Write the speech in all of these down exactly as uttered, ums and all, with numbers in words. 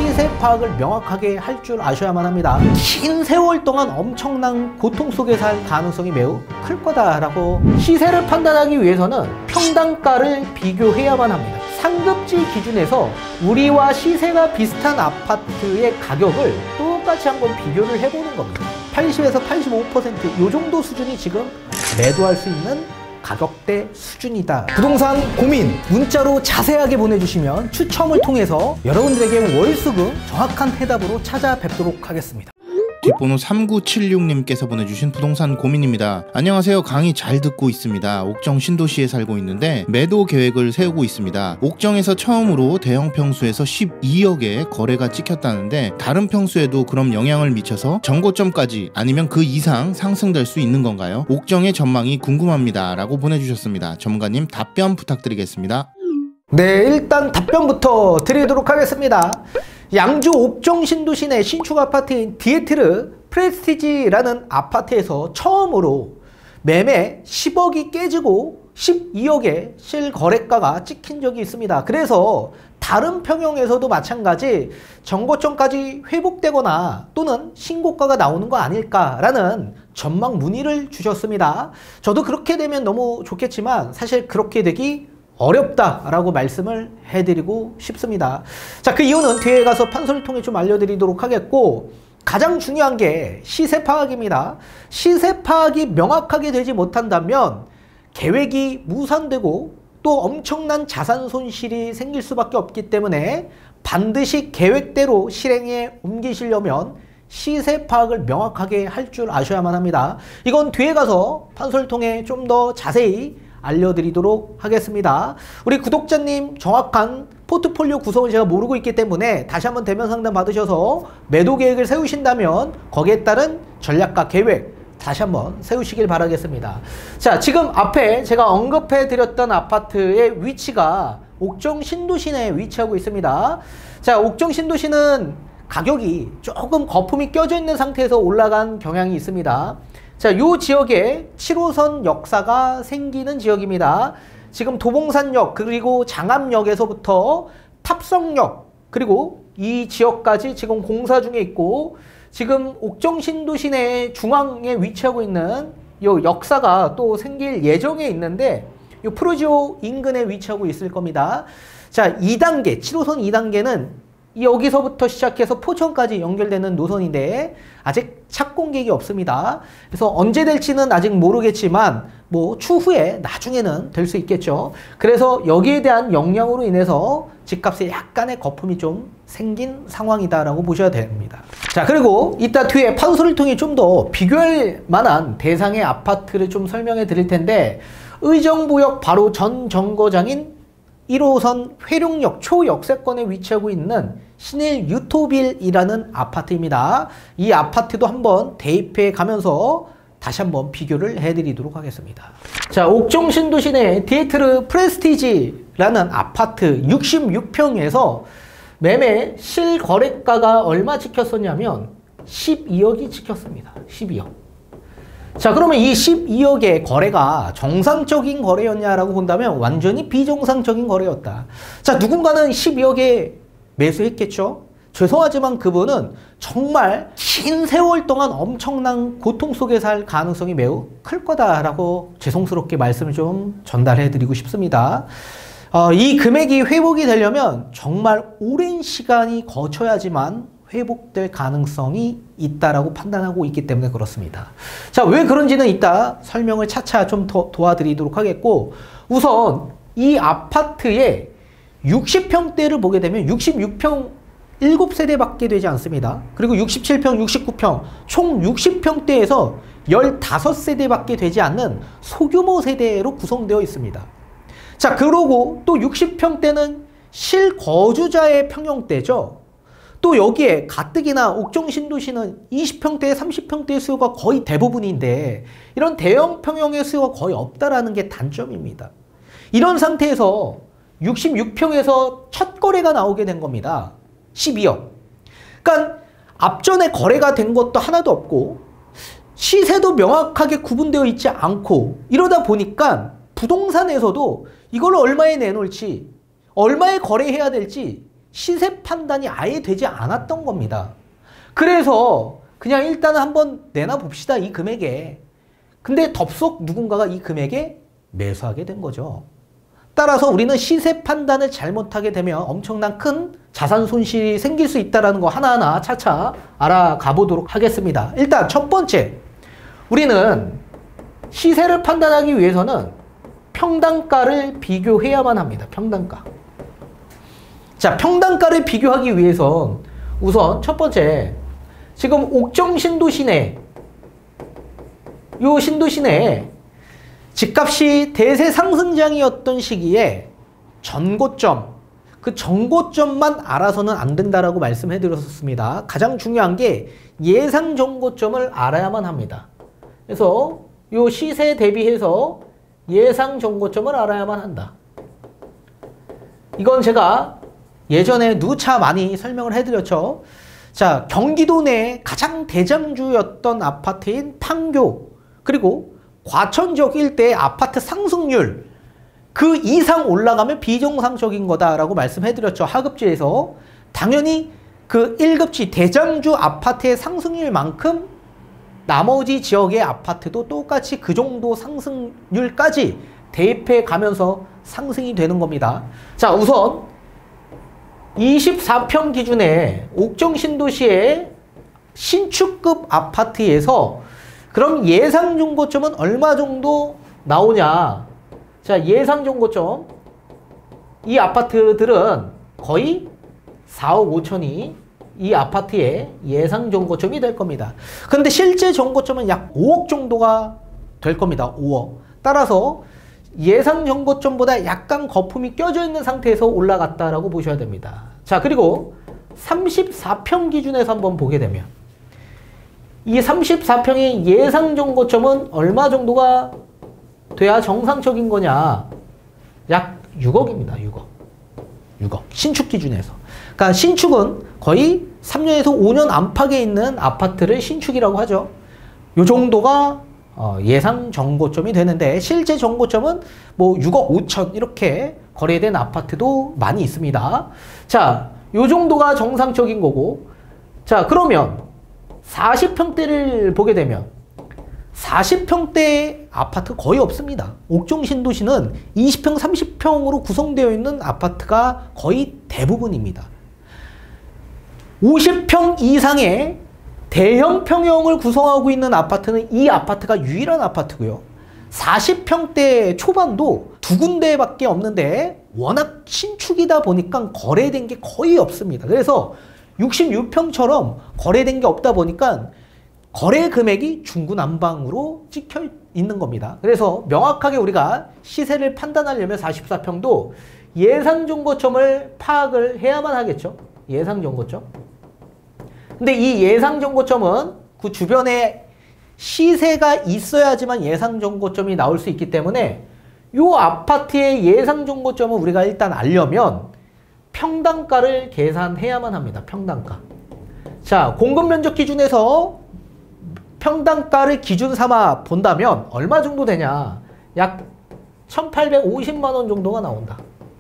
시세 파악을 명확하게 할 줄 아셔야만 합니다. 긴 세월 동안 엄청난 고통 속에 살 가능성이 매우 클 거다라고. 시세를 판단하기 위해서는 평당가를 비교해야만 합니다. 상급지 기준에서 우리와 시세가 비슷한 아파트의 가격을 똑같이 한번 비교를 해보는 겁니다. 팔십에서 팔십오 퍼센트 이 정도 수준이 지금 매도할 수 있는 가격대 수준이다. 부동산 고민 문자로 자세하게 보내주시면 추첨을 통해서 여러분들에게 월수금 정확한 해답으로 찾아뵙도록 하겠습니다. 뒷번호 삼구칠육 님께서 보내주신 부동산 고민입니다. 안녕하세요. 강의 잘 듣고 있습니다. 옥정 신도시에 살고 있는데 매도 계획을 세우고 있습니다. 옥정에서 처음으로 대형 평수에서 십이억의 거래가 찍혔다는데 다른 평수에도 그럼 영향을 미쳐서 정고점까지 아니면 그 이상 상승될 수 있는 건가요? 옥정의 전망이 궁금합니다. 라고 보내주셨습니다. 전문가님 답변 부탁드리겠습니다. 네, 일단 답변부터 드리도록 하겠습니다. 양주 옥정 신도시 내 신축 아파트인 디에트르 프레스티지라는 아파트에서 처음으로 매매 십억이 깨지고 십이억의 실거래가가 찍힌 적이 있습니다. 그래서 다른 평형에서도 마찬가지 정고점까지 회복되거나 또는 신고가가 나오는 거 아닐까라는 전망 문의를 주셨습니다. 저도 그렇게 되면 너무 좋겠지만 사실 그렇게 되기 어렵다라고 말씀을 해드리고 싶습니다. 자, 그 이유는 뒤에 가서 판서를 통해 좀 알려드리도록 하겠고, 가장 중요한 게 시세 파악입니다. 시세 파악이 명확하게 되지 못한다면 계획이 무산되고 또 엄청난 자산 손실이 생길 수밖에 없기 때문에 반드시 계획대로 실행에 옮기시려면 시세 파악을 명확하게 할 줄 아셔야만 합니다. 이건 뒤에 가서 판서를 통해 좀 더 자세히 알려드리도록 하겠습니다. 우리 구독자님 정확한 포트폴리오 구성을 제가 모르고 있기 때문에 다시 한번 대면 상담 받으셔서 매도 계획을 세우신다면 거기에 따른 전략과 계획 다시 한번 세우시길 바라겠습니다. 자, 지금 앞에 제가 언급해 드렸던 아파트의 위치가 옥정 신도시 내에 위치하고 있습니다. 자, 옥정 신도시는 가격이 조금 거품이 껴져 있는 상태에서 올라간 경향이 있습니다. 자, 요 지역에 칠호선 역사가 생기는 지역입니다. 지금 도봉산역 그리고 장암역에서부터 탑성역 그리고 이 지역까지 지금 공사 중에 있고, 지금 옥정 신도시 내 중앙에 위치하고 있는 요 역사가 또 생길 예정에 있는데 요 프로지오 인근에 위치하고 있을 겁니다. 자, 이 단계 칠호선 이 단계는 여기서부터 시작해서 포천까지 연결되는 노선인데 아직 착공계획이 없습니다. 그래서 언제 될지는 아직 모르겠지만 뭐 추후에 나중에는 될 수 있겠죠. 그래서 여기에 대한 영향으로 인해서 집값에 약간의 거품이 좀 생긴 상황이다라고 보셔야 됩니다. 자, 그리고 이따 뒤에 판소를 통해 좀 더 비교할 만한 대상의 아파트를 좀 설명해 드릴 텐데, 의정부역 바로 전 정거장인 일호선 회룡역 초역세권에 위치하고 있는 신일 유토빌이라는 아파트입니다. 이 아파트도 한번 대입해 가면서 다시 한번 비교를 해드리도록 하겠습니다. 자, 옥정 신도시 내 디에트르 프레스티지라는 아파트 육십육 평에서 매매 실거래가가 얼마 찍혔었냐면 십이억이 찍혔습니다. 십이억. 자, 그러면 이 십이억의 거래가 정상적인 거래였냐라고 본다면 완전히 비정상적인 거래였다. 자, 누군가는 십이억에 매수했겠죠? 죄송하지만 그분은 정말 긴 세월 동안 엄청난 고통 속에 살 가능성이 매우 클 거다라고 죄송스럽게 말씀을 좀 전달해 드리고 싶습니다. 어, 이 금액이 회복이 되려면 정말 오랜 시간이 거쳐야지만 회복될 가능성이 있다라고 판단하고 있기 때문에 그렇습니다. 자, 왜 그런지는 이따 설명을 차차 좀 더 도와드리도록 하겠고, 우선 이 아파트의 육십 평대를 보게 되면 육십육 평 일곱 세대밖에 되지 않습니다. 그리고 육십칠 평, 육십구 평 총 육십 평대에서 십오 세대밖에 되지 않는 소규모 세대로 구성되어 있습니다. 자, 그러고 또 육십 평대는 실거주자의 평형대죠. 또 여기에 가뜩이나 옥정 신도시는 이십 평대, 삼십 평대의 수요가 거의 대부분인데 이런 대형 평형의 수요가 거의 없다라는 게 단점입니다. 이런 상태에서 육십육 평에서 첫 거래가 나오게 된 겁니다. 십이억. 그러니까 앞전에 거래가 된 것도 하나도 없고 시세도 명확하게 구분되어 있지 않고 이러다 보니까 부동산에서도 이걸 얼마에 내놓을지 얼마에 거래해야 될지 시세 판단이 아예 되지 않았던 겁니다. 그래서 그냥 일단은 한번 내놔 봅시다, 이 금액에. 근데 덥석 누군가가 이 금액에 매수하게 된 거죠. 따라서 우리는 시세 판단을 잘못하게 되면 엄청난 큰 자산 손실이 생길 수 있다는 거 하나하나 차차 알아가 보도록 하겠습니다. 일단 첫 번째, 우리는 시세를 판단하기 위해서는 평단가를 비교해야만 합니다. 평단가. 자, 평단가를 비교하기 위해선 우선 첫 번째, 지금 옥정 신도시내, 요 신도시내 집값이 대세 상승장이었던 시기에 전고점, 그 전고점만 알아서는 안 된다라고 말씀해 드렸었습니다. 가장 중요한 게 예상 전고점을 알아야만 합니다. 그래서 요 시세 대비해서 예상 전고점을 알아야만 한다. 이건 제가 예전에 누차 많이 설명을 해드렸죠. 자, 경기도 내 가장 대장주였던 아파트인 판교, 그리고 과천 지역 일대의 아파트 상승률, 그 이상 올라가면 비정상적인 거다라고 말씀해드렸죠. 하급지에서. 당연히 그 일 급지 대장주 아파트의 상승률만큼 나머지 지역의 아파트도 똑같이 그 정도 상승률까지 대입해 가면서 상승이 되는 겁니다. 자, 우선 이십사 평 기준의 옥정 신도시의 신축급 아파트에서 그럼 예상 중고점은 얼마 정도 나오냐? 자, 예상 중고점, 이 아파트들은 거의 사억 오천이 이 아파트의 예상 중고점이 될 겁니다. 근데 실제 중고점은 약 오억 정도가 될 겁니다. 오억. 따라서 예상 중고점보다 약간 거품이 껴져 있는 상태에서 올라갔다라고 보셔야 됩니다. 자, 그리고 삼십사 평 기준에서 한번 보게 되면 이 삼십사 평의 예상 중고점은 얼마 정도가 돼야 정상적인 거냐? 약 육억입니다. 육억. 육억. 신축 기준에서. 그러니까 신축은 거의 삼 년에서 오 년 안팎에 있는 아파트를 신축이라고 하죠. 요 정도가 어, 예상 정고점이 되는데 실제 정고점은 뭐 육억 오천 이렇게 거래된 아파트도 많이 있습니다. 자, 요 정도가 정상적인 거고, 자, 그러면 사십 평대를 보게 되면 사십 평대 아파트 거의 없습니다. 옥정 신도시는 이십 평, 삼십 평으로 구성되어 있는 아파트가 거의 대부분입니다. 오십 평 이상의 대형 평형을 구성하고 있는 아파트는 이 아파트가 유일한 아파트고요. 사십 평대 초반도 두 군데밖에 없는데 워낙 신축이다 보니까 거래된 게 거의 없습니다. 그래서 육십육 평처럼 거래된 게 없다 보니까 거래 금액이 중구난방으로 찍혀 있는 겁니다. 그래서 명확하게 우리가 시세를 판단하려면 사십사 평도 예상 중고점을 파악을 해야만 하겠죠. 예상 중고점. 근데 이 예상 중고점은 그 주변에 시세가 있어야지만 예상 중고점이 나올 수 있기 때문에 이 아파트의 예상 중고점을 우리가 일단 알려면 평당가를 계산해야만 합니다. 평당가. 자, 공급 면적 기준에서 평당가를 기준 삼아 본다면 얼마 정도 되냐? 약 천팔백오십만 원 정도가 나온다.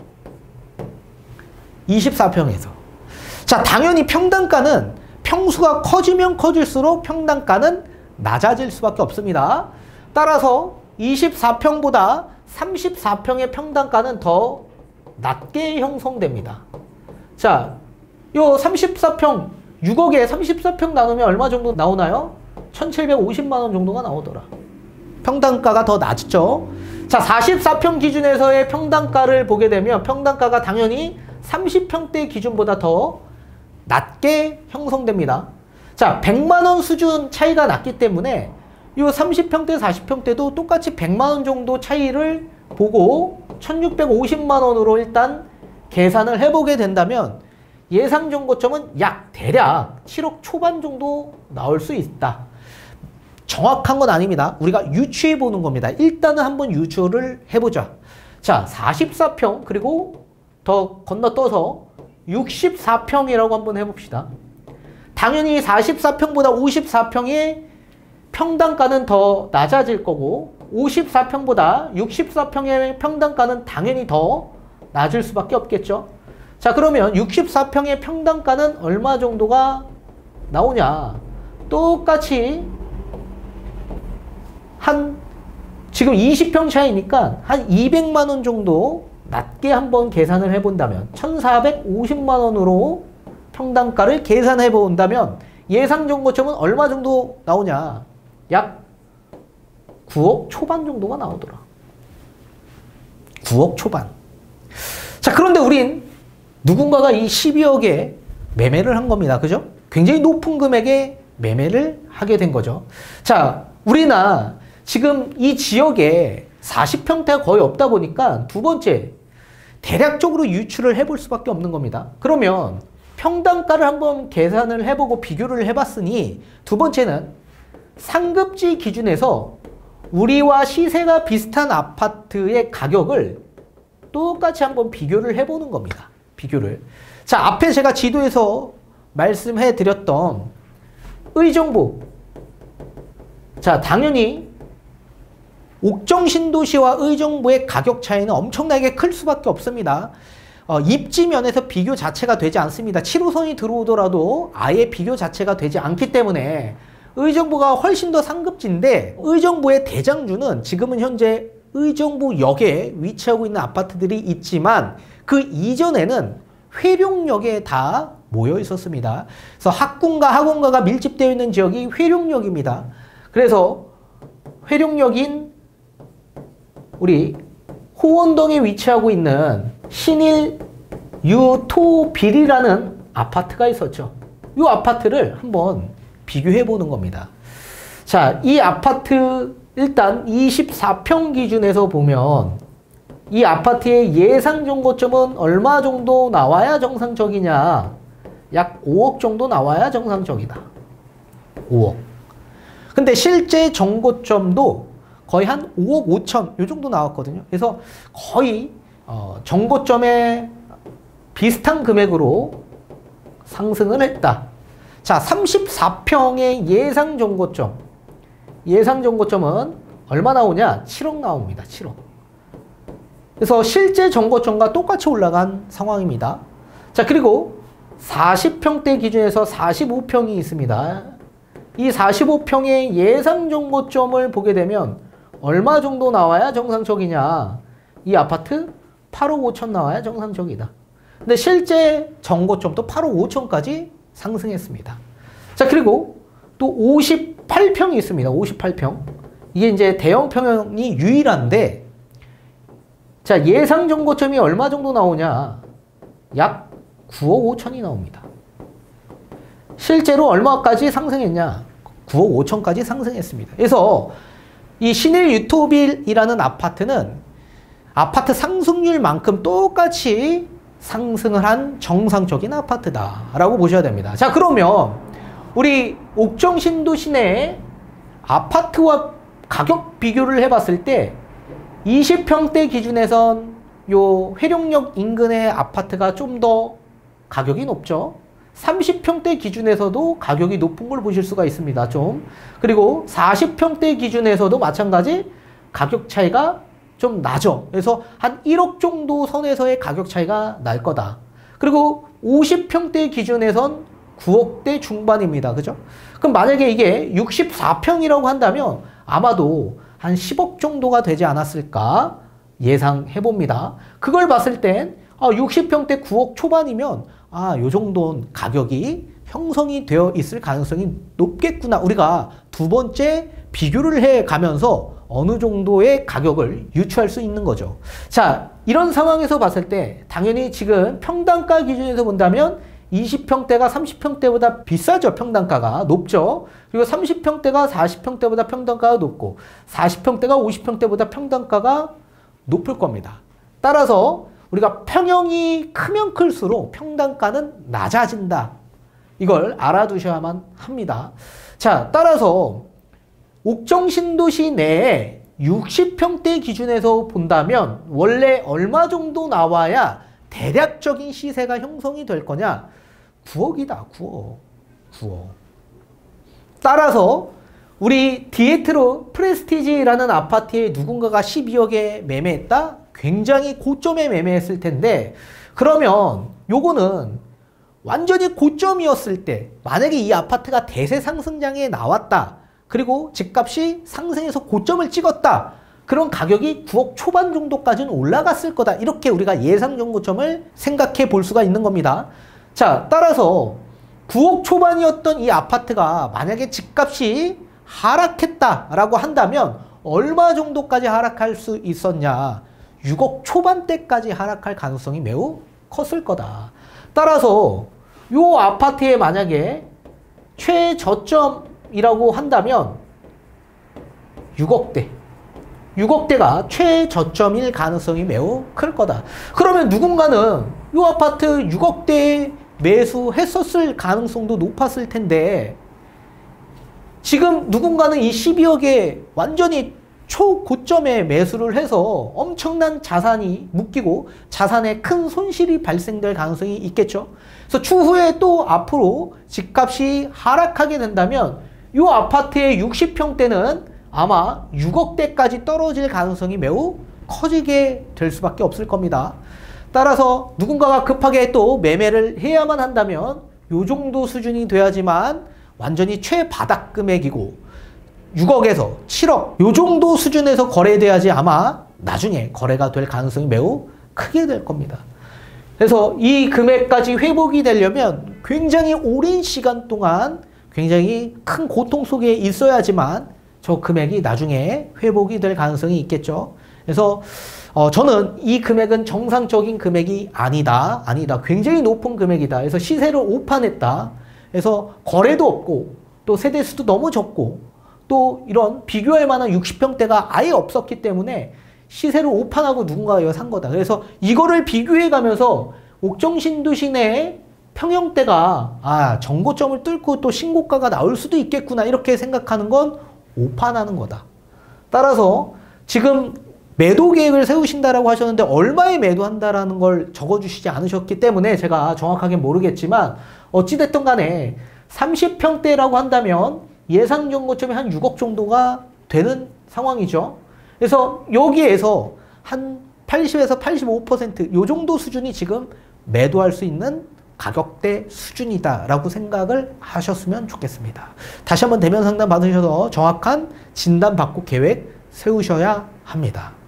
이십사 평에서. 자, 당연히 평당가는 평수가 커지면 커질수록 평당가는 낮아질 수밖에 없습니다. 따라서 이십사 평보다 삼십사 평의 평당가는 더 낮게 형성됩니다. 자, 요 삼십사 평, 육억에 삼십사 평 나누면 얼마 정도 나오나요? 천칠백오십만 원 정도가 나오더라. 평당가가 더 낮죠. 자, 사십사 평 기준에서의 평당가를 보게 되면 평당가가 당연히 삼십 평대 기준보다 더 낮게 형성됩니다. 자, 백만 원 수준 차이가 났기 때문에 이 삼십 평대, 사십 평대도 똑같이 백만 원 정도 차이를 보고 천육백오십만 원으로 일단 계산을 해보게 된다면 예상 중고점은 약 대략 칠억 초반 정도 나올 수 있다. 정확한 건 아닙니다. 우리가 유추해 보는 겁니다. 일단은 한번 유추를 해보자. 자, 사십사 평 그리고 더 건너떠서 육십사 평이라고 한번 해봅시다. 당연히 사십사 평보다 오십사 평의 평당가는 더 낮아질 거고 오십사 평보다 육십사 평의 평당가는 당연히 더 낮을 수밖에 없겠죠. 자, 그러면 육십사 평의 평당가는 얼마 정도가 나오냐? 똑같이 한 지금 이십 평 차이니까 한 이백만 원 정도 낮게 한번 계산을 해본다면 천사백오십만 원으로 평당가를 계산해 본다면 예상 정거점은 얼마 정도 나오냐? 약 구억 초반 정도가 나오더라. 구억 초반. 자, 그런데 우린 누군가가 이 십이억에 매매를 한 겁니다. 그죠? 굉장히 높은 금액에 매매를 하게 된 거죠. 자, 우리나 지금 이 지역에 사십 평대가 거의 없다 보니까 두 번째, 대략적으로 유추를 해볼 수밖에 없는 겁니다. 그러면 평당가를 한번 계산을 해보고 비교를 해봤으니 두 번째는 상급지 기준에서 우리와 시세가 비슷한 아파트의 가격을 똑같이 한번 비교를 해보는 겁니다. 비교를. 자, 앞에 제가 지도에서 말씀해 드렸던 의정부. 자, 당연히 옥정 신도시와 의정부의 가격 차이는 엄청나게 클 수밖에 없습니다. 어, 입지 면에서 비교 자체가 되지 않습니다. 칠 호선이 들어오더라도 아예 비교 자체가 되지 않기 때문에 의정부가 훨씬 더 상급지인데 의정부의 대장주는 지금은 현재 의정부역에 위치하고 있는 아파트들이 있지만 그 이전에는 회룡역에 다 모여 있었습니다. 그래서 학군과 학원가가 밀집되어 있는 지역이 회룡역입니다. 그래서 회룡역인 우리 호원동에 위치하고 있는 신일 유토빌이라는 아파트가 있었죠. 이 아파트를 한번 비교해 보는 겁니다. 자, 이 아파트 일단 이십사 평 기준에서 보면 이 아파트의 예상 정거점은 얼마 정도 나와야 정상적이냐? 약 오억 정도 나와야 정상적이다. 오억. 근데 실제 정거점도 거의 한 오억 오천 요 정도 나왔거든요. 그래서 거의 어, 정거점에 비슷한 금액으로 상승을 했다. 자, 삼십사 평의 예상 정거점. 예상 정거점은 얼마 나오냐? 칠억 나옵니다. 칠억. 그래서 실제 정거점과 똑같이 올라간 상황입니다. 자, 그리고 사십 평대 기준에서 사십오 평이 있습니다. 이 사십오 평의 예상 정거점을 보게 되면 얼마 정도 나와야 정상적이냐? 이 아파트 팔억 오천 나와야 정상적이다. 근데 실제 정거점도 팔억 오천까지 상승했습니다. 자, 그리고 또 오십팔 평이 있습니다. 오십팔 평. 이게 이제 대형 평형이 유일한데, 자, 예상 정거점이 얼마 정도 나오냐? 약 구억 오천이 나옵니다. 실제로 얼마까지 상승했냐? 구억 오천까지 상승했습니다. 그래서 이 신일 유토빌이라는 아파트는 아파트 상승률만큼 똑같이 상승을 한 정상적인 아파트다라고 보셔야 됩니다. 자, 그러면 우리 옥정 신도시 내 아파트와 가격 비교를 해봤을 때 이십 평대 기준에선 요 회룡역 인근의 아파트가 좀 더 가격이 높죠. 삼십 평대 기준에서도 가격이 높은 걸 보실 수가 있습니다. 좀. 그리고 사십 평대 기준에서도 마찬가지 가격 차이가 좀 나죠. 그래서 한 일억 정도 선에서의 가격 차이가 날 거다. 그리고 오십 평대 기준에선 구억대 중반입니다. 그죠? 그럼 만약에 이게 육십사 평이라고 한다면 아마도 한 십억 정도가 되지 않았을까 예상해 봅니다. 그걸 봤을 땐 아, 육십 평대 구억 초반이면 아, 요 정도는 가격이 형성이 되어 있을 가능성이 높겠구나. 우리가 두 번째 비교를 해 가면서 어느 정도의 가격을 유추할 수 있는 거죠. 자, 이런 상황에서 봤을 때 당연히 지금 평당가 기준에서 본다면 이십 평대가 삼십 평대보다 비싸죠. 평당가가 높죠. 그리고 삼십 평대가 사십 평대보다 평당가가 높고 사십 평대가 오십 평대보다 평당가가 높을 겁니다. 따라서 우리가 평형이 크면 클수록 평당가는 낮아진다. 이걸 알아두셔야만 합니다. 자, 따라서 옥정 신도시 내에 육십 평대 기준에서 본다면 원래 얼마 정도 나와야 대략적인 시세가 형성이 될 거냐? 구억이다. 구억. 구억. 따라서 우리 디에트로 프레스티지라는 아파트에 누군가가 십이억에 매매했다? 굉장히 고점에 매매했을 텐데 그러면 요거는 완전히 고점이었을 때 만약에 이 아파트가 대세 상승장에 나왔다. 그리고 집값이 상승해서 고점을 찍었다. 그런 가격이 구억 초반 정도까지는 올라갔을 거다. 이렇게 우리가 예상 정고점을 생각해 볼 수가 있는 겁니다. 자, 따라서 구억 초반이었던 이 아파트가 만약에 집값이 하락했다라고 한다면 얼마 정도까지 하락할 수 있었냐? 육억 초반대까지 하락할 가능성이 매우 컸을 거다. 따라서 이 아파트에 만약에 최저점이라고 한다면 육억대. 육억대가 최저점일 가능성이 매우 클 거다. 그러면 누군가는 이 아파트 육억대에 매수했었을 가능성도 높았을 텐데 지금 누군가는 이 십이억에 완전히 초고점에 매수를 해서 엄청난 자산이 묶이고 자산에 큰 손실이 발생될 가능성이 있겠죠. 그래서 추후에 또 앞으로 집값이 하락하게 된다면 이 아파트의 육십 평대는 아마 육억대까지 떨어질 가능성이 매우 커지게 될 수밖에 없을 겁니다. 따라서 누군가가 급하게 또 매매를 해야만 한다면 이 정도 수준이 돼야지만 완전히 최바닥 금액이고 육억에서 칠억 이 정도 수준에서 거래돼야지 아마 나중에 거래가 될 가능성이 매우 크게 될 겁니다. 그래서 이 금액까지 회복이 되려면 굉장히 오랜 시간 동안 굉장히 큰 고통 속에 있어야지만 저 금액이 나중에 회복이 될 가능성이 있겠죠. 그래서 어, 저는 이 금액은 정상적인 금액이 아니다. 아니다. 굉장히 높은 금액이다. 그래서 시세를 오판했다. 그래서 거래도 없고 또 세대수도 너무 적고 또 이런 비교할 만한 육십 평대가 아예 없었기 때문에 시세를 오판하고 누군가가 이거 산 거다. 그래서 이거를 비교해 가면서 옥정신도시 내 평형대가 아 정고점을 뚫고 또 신고가가 나올 수도 있겠구나 이렇게 생각하는 건 오판하는 거다. 따라서 지금 매도 계획을 세우신다라고 하셨는데 얼마에 매도한다라는 걸 적어주시지 않으셨기 때문에 제가 정확하게 모르겠지만 어찌됐든 간에 삼십 평대라고 한다면 예상 정고점이 한 육억 정도가 되는 상황이죠. 그래서 여기에서 한 팔십에서 팔십오 퍼센트 이 정도 수준이 지금 매도할 수 있는 가격대 수준이다라고 생각을 하셨으면 좋겠습니다. 다시 한번 대면 상담 받으셔서 정확한 진단 받고 계획 세우셔야 합니다.